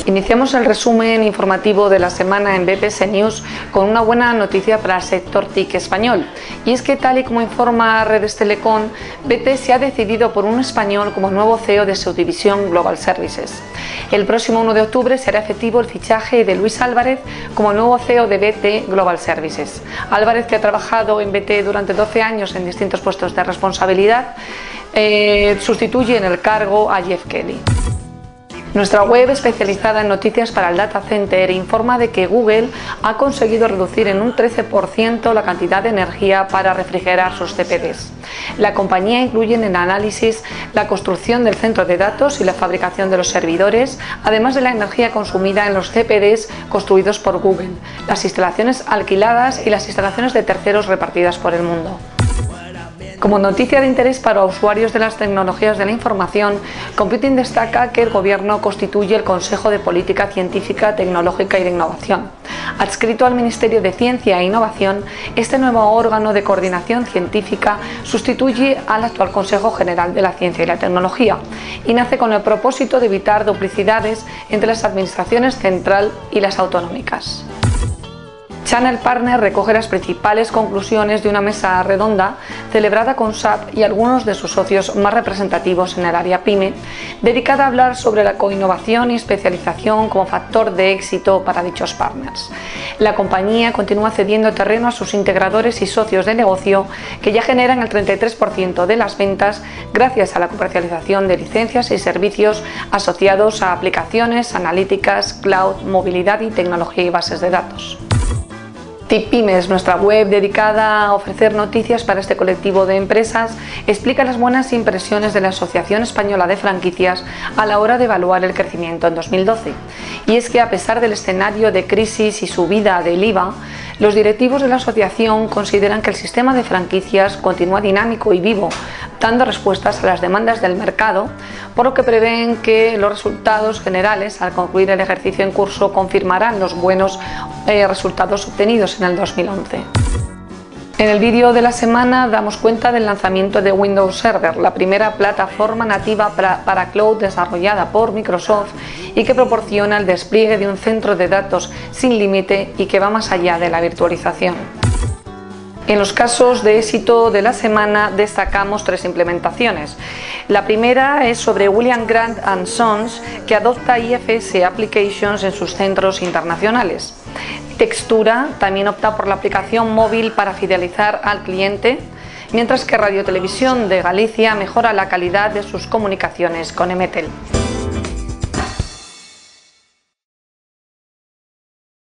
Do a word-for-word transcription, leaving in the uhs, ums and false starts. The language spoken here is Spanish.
Iniciamos el resumen informativo de la semana en B P S News con una buena noticia para el sector T I C español, y es que, tal y como informa Redes Telecom, B T se ha decidido por un español como nuevo C E O de su división Global Services. El próximo uno de octubre será efectivo el fichaje de Luis Álvarez como nuevo C E O de B T Global Services. Álvarez, que ha trabajado en B T durante doce años en distintos puestos de responsabilidad, eh, sustituye en el cargo a Jeff Kelly. Nuestra web, especializada en noticias para el data center, informa de que Google ha conseguido reducir en un trece por ciento la cantidad de energía para refrigerar sus C P Ds. La compañía incluye en el análisis la construcción del centro de datos y la fabricación de los servidores, además de la energía consumida en los C P Ds construidos por Google, las instalaciones alquiladas y las instalaciones de terceros repartidas por el mundo. Como noticia de interés para usuarios de las tecnologías de la información, Computing destaca que el Gobierno constituye el Consejo de Política Científica, Tecnológica y de Innovación. Adscrito al Ministerio de Ciencia e Innovación, este nuevo órgano de coordinación científica sustituye al actual Consejo General de la Ciencia y la Tecnología y nace con el propósito de evitar duplicidades entre las administraciones central y las autonómicas. Channel Partners recoge las principales conclusiones de una mesa redonda celebrada con S A P y algunos de sus socios más representativos en el área PYME, dedicada a hablar sobre la coinnovación y especialización como factor de éxito para dichos partners. La compañía continúa cediendo terreno a sus integradores y socios de negocio, que ya generan el treinta y tres por ciento de las ventas gracias a la comercialización de licencias y servicios asociados a aplicaciones, analíticas, cloud, movilidad y tecnología y bases de datos. TIPymes, nuestra web dedicada a ofrecer noticias para este colectivo de empresas, explica las buenas impresiones de la Asociación Española de Franquicias a la hora de evaluar el crecimiento en dos mil doce. Y es que, a pesar del escenario de crisis y subida del I V A, los directivos de la asociación consideran que el sistema de franquicias continúa dinámico y vivo, dando respuestas a las demandas del mercado, por lo que prevén que los resultados generales al concluir el ejercicio en curso confirmarán los buenos eh, resultados obtenidos en el dos mil once. En el vídeo de la semana damos cuenta del lanzamiento de Windows Server, la primera plataforma nativa para, para cloud desarrollada por Microsoft y que proporciona el despliegue de un centro de datos sin límite y que va más allá de la virtualización. En los casos de éxito de la semana destacamos tres implementaciones. La primera es sobre William Grant and Sons, que adopta I F S Applications en sus centros internacionales. Textura también opta por la aplicación móvil para fidelizar al cliente, mientras que Radio Televisión de Galicia mejora la calidad de sus comunicaciones con Emetel.